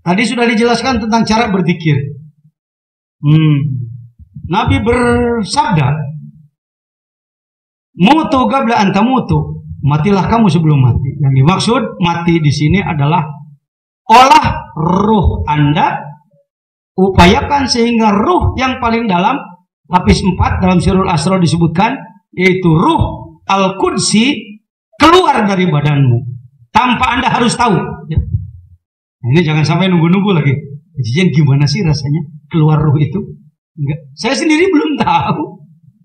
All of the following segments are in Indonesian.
Tadi sudah dijelaskan tentang cara berzikir. Nabi bersabda, "Mutu qabla an tamutu." Matilah kamu sebelum mati. Yang dimaksud mati di sini adalah olah ruh Anda, upayakan sehingga ruh yang paling dalam, lapis 4 dalam Sirrul Asrar disebutkan, yaitu ruh Al-Qudsi keluar dari badanmu tanpa Anda harus tahu. Ya. Ini jangan sampai nunggu-nunggu lagi. Jadi gimana sih rasanya keluar ruh itu? Enggak. Saya sendiri belum tahu.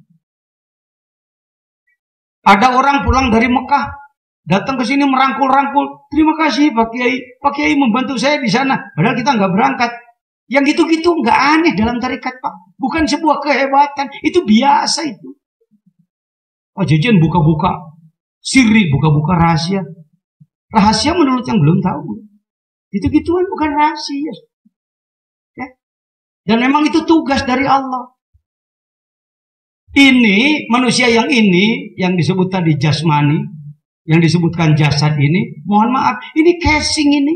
Ada orang pulang dari Mekah, datang ke sini merangkul-rangkul. Terima kasih Pak Kiai. Pak Kiai membantu saya di sana. Padahal kita nggak berangkat. Yang gitu-gitu nggak aneh dalam tarekat Pak. Bukan sebuah kehebatan. Itu biasa itu. Pak Jajan buka-buka siri, buka-buka rahasia. Rahasia menurut yang belum tahu. Itu-gituan bukan rahasia. Ya. Dan memang itu tugas dari Allah. Ini manusia yang ini, yang disebut tadi jasmani, yang disebutkan jasad ini, mohon maaf, ini casing ini.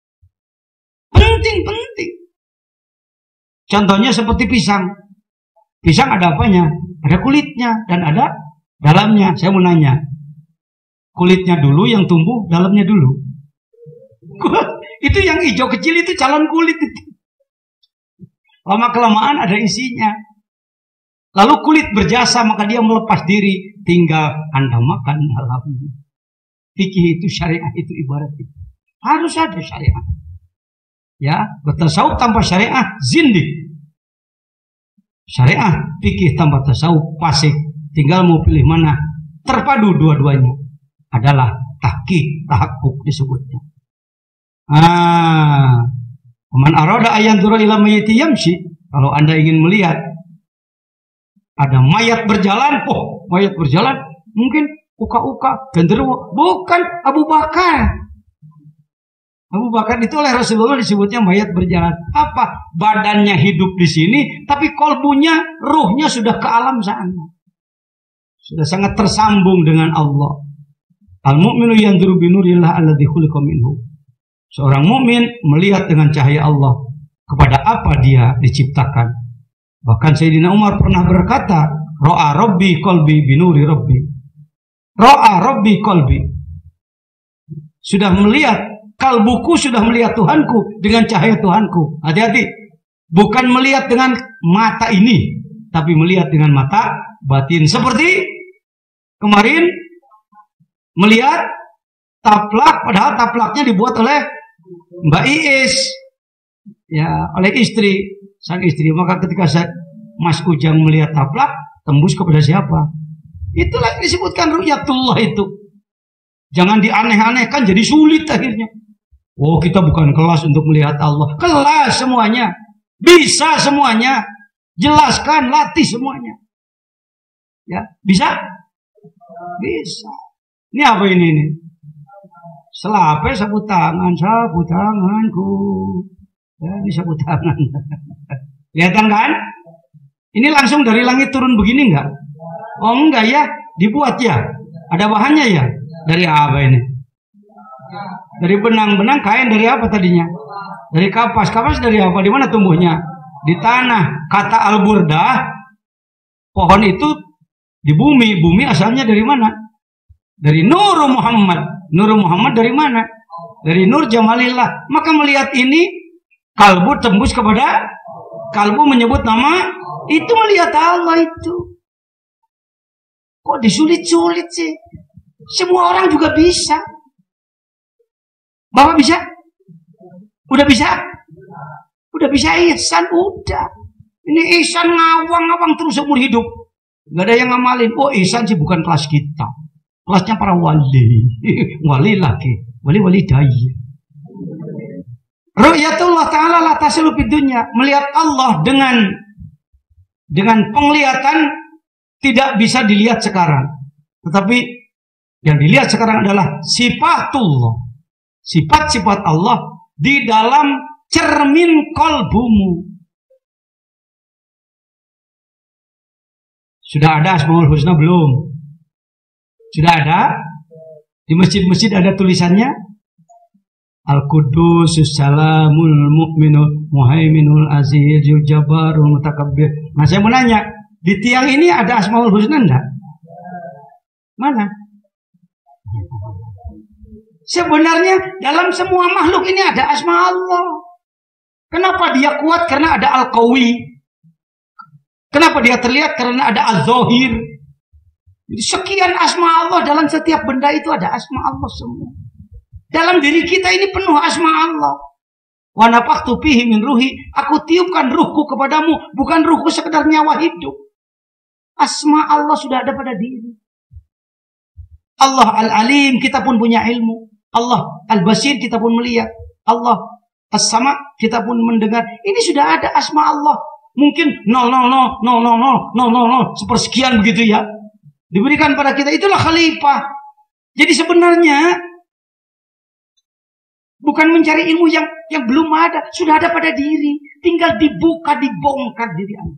Penting. Contohnya seperti pisang. Pisang ada apanya? Ada kulitnya dan ada dalamnya. Saya mau nanya, kulitnya dulu yang tumbuh, dalamnya dulu. Itu yang hijau kecil itu calon kulit itu. Lama-kelamaan ada isinya. Lalu kulit berjasa, maka dia melepas diri. Tinggal Anda makan halalnya. Fikih itu, syariat itu, ibarat itu. Harus ada syariat. Ya, bertasawuf tanpa syariah zindik. Syariah, fikih tanpa tasawuf fasik. Tinggal mau pilih mana. Terpadu dua-duanya. Adalah tahqiq, tahakkuk disebutnya. Man arada ayanzura ila mayyiti yamshi. Kalau Anda ingin melihat ada mayat berjalan, mayat berjalan, mungkin uka-uka, genderuwo. Bukan, Abu Bakar. Abu Bakar itu oleh Rasulullah disebutnya mayat berjalan. Apa? Badannya hidup di sini, tapi kolbunya, ruhnya sudah ke alam sana. Sudah sangat tersambung dengan Allah. Al-mu'minu yanzuru binurillah alladzi khuliqa minhu. Seorang mukmin melihat dengan cahaya Allah kepada apa dia diciptakan. Bahkan Sayyidina Umar pernah berkata, Ro'a Rabbi qalbi binuri Rabbi. Ro'a Rabbi qalbi. Sudah melihat, kalbuku sudah melihat Tuhanku dengan cahaya Tuhanku. Hati-hati. Bukan melihat dengan mata ini, tapi melihat dengan mata batin. Seperti kemarin melihat taplak, padahal taplaknya dibuat oleh Mbak Iis. Ya, oleh istri. Sang istri, maka ketika Mas Ujang melihat taplak, tembus kepada siapa? Itulah disebutkan ru'yatullah itu. Jangan dianeh-anehkan, jadi sulit akhirnya. Oh, kita bukan kelas untuk melihat Allah. Kelas semuanya. Bisa semuanya. Jelaskan, latih semuanya. Ya, bisa? Bisa. Ini apa ini? Selape sapu tanganku. Ya, ini sapu tangan. Kelihatan kan? Ini langsung dari langit turun begini enggak? Oh enggak ya, dibuat ya. Ada bahannya ya? Dari apa ini? Dari benang-benang, kain dari apa tadinya? Dari kapas. Kapas dari apa? Di mana tumbuhnya? Di tanah. Kata Al-Burdah, pohon itu di bumi. Bumi asalnya dari mana? Dari Nur Muhammad. Nur Muhammad dari mana? Dari Nur Jamalillah. Maka melihat ini, kalbu tembus kepada kalbu menyebut nama itu, melihat Allah itu. Kok disulit-sulit sih? Semua orang juga bisa. Bapak bisa? Udah bisa? Udah bisa ihsan? Udah. Ini ihsan ngawang-ngawang terus seumur hidup. Gak ada yang ngamalin. Oh, ihsan sih bukan kelas kita. Kelasnya para wali. Wali lagi. Wali-wali dai. Ru'yatullah ta'ala la tasilu fid dunya. Melihat Allah dengan penglihatan tidak bisa dilihat sekarang. Tetapi yang dilihat sekarang adalah sifatullah. Sifat-sifat Allah di dalam cermin kolbumu. Sudah ada Asmaul Husna belum? Sudah ada? Di masjid-masjid ada tulisannya? Al-Quddus, Salamul Mu'minul Muhaiminul Azizul Jabbarul Mutakabbir. Nah, saya mau nanya, di tiang ini ada Asmaul Husna enggak? Mana? Sebenarnya dalam semua makhluk ini ada asma Allah. Kenapa dia kuat? Karena ada Al-Qawi. Kenapa dia terlihat? Karena ada Az-Zahir. Jadi sekian asma Allah, dalam setiap benda itu ada asma Allah semua. Dalam diri kita ini penuh asma Allah. Wa nafakhtu fihi min ruhi, aku tiupkan ruhku kepadamu, bukan ruhku sekedar nyawa hidup. Asma Allah sudah ada pada diri. Allah Al-Alim, kita pun punya ilmu. Allah Al-Basir, kita pun melihat. Allah As-Sama, kita pun mendengar. Ini sudah ada asma Allah. Mungkin 0,000,000,000,000 sepersekian begitu ya, diberikan pada kita. Itulah khalifah. Jadi sebenarnya bukan mencari ilmu yang belum ada, sudah ada pada diri. Tinggal dibuka, dibongkar diri Anda.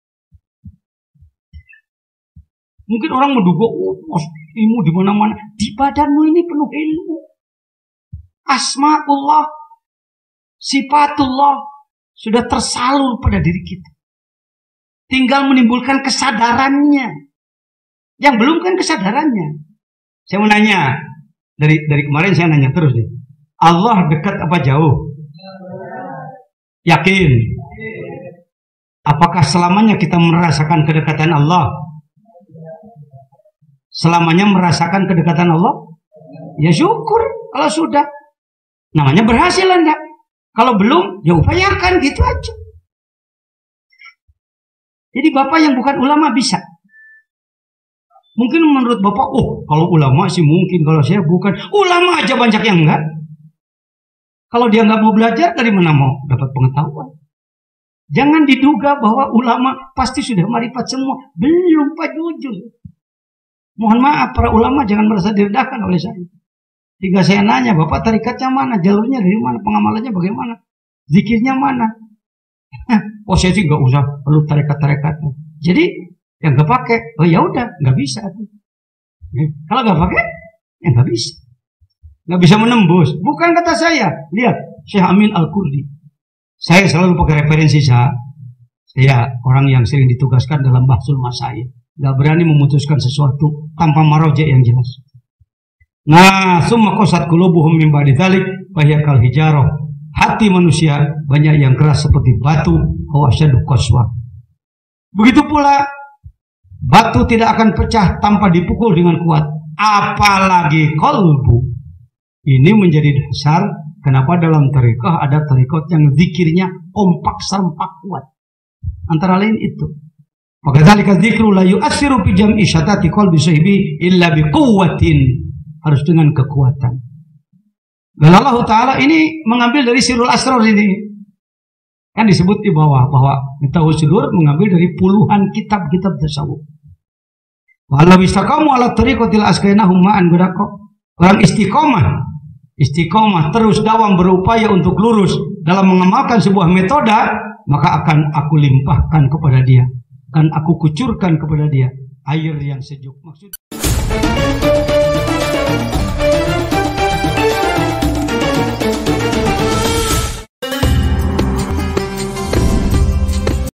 Mungkin orang menduga, ilmu di mana-mana. Di badanmu ini penuh ilmu. Asma'ullah, sifatullah sudah tersalur pada diri kita. Tinggal menimbulkan kesadarannya. Yang belum kan kesadarannya. Saya mau nanya, dari kemarin saya nanya terus nih. Allah dekat apa jauh? Yakin? Apakah selamanya kita merasakan kedekatan Allah? Selamanya merasakan kedekatan Allah? Ya syukur kalau sudah. Namanya berhasil Anda. Kalau belum, ya upayakan, gitu aja. Jadi Bapak yang bukan ulama bisa. Mungkin menurut Bapak, kalau ulama sih mungkin, kalau saya bukan. Ulama aja banyak yang enggak. Kalau dia nggak mau belajar, dari mana mau dapat pengetahuan? Jangan diduga bahwa ulama pasti sudah marifat semua. Belum, Pak, jujur. Mohon maaf, para ulama jangan merasa direndahkan oleh saya. Jika saya nanya, Bapak tarikatnya mana? Jalurnya dari mana? Pengamalannya bagaimana? Zikirnya mana? Saya sih nggak usah perlu tarikat-tarikatnya. Jadi yang nggak pakai, ya udah, nggak bisa. Kalau nggak pakai, ya nggak bisa. Nggak bisa menembus. Bukan kata saya. Lihat, Syekh Amin Al-Kurdi. Saya selalu pakai referensi saya. Saya orang yang sering ditugaskan dalam bahsul masail. Nggak berani memutuskan sesuatu tanpa marojek yang jelas. Nah, summa qasat qulubuhum min ba'di dzalik fa hiya kal hijarah. Hati manusia banyak yang keras seperti batu, wa asyaddu qaswa. Begitu pula batu tidak akan pecah tanpa dipukul dengan kuat, apalagi qalbu. Ini menjadi dasar kenapa dalam tariqah ada tariqat yang zikirnya kompak serempak kuat. Antara lain itu. Maka dzalika dzikru la yu'assiru fi jam'i syatati qalbi sahibi illa bi quwwatin. Harus dengan kekuatan. Dan Allah Ta'ala ini mengambil dari Sirrul Asrar ini. Kan disebut di bawah bahwa Miftahul Sudur mengambil dari puluhan kitab-kitab tasawuf. Walau istaqamu ala tariqatil askainahum ma'an guraqa. Orang istiqomah terus dawam berupaya untuk lurus dalam mengamalkan sebuah metode, maka akan aku limpahkan kepada dia, akan aku kucurkan kepada dia air yang sejuk. Maksud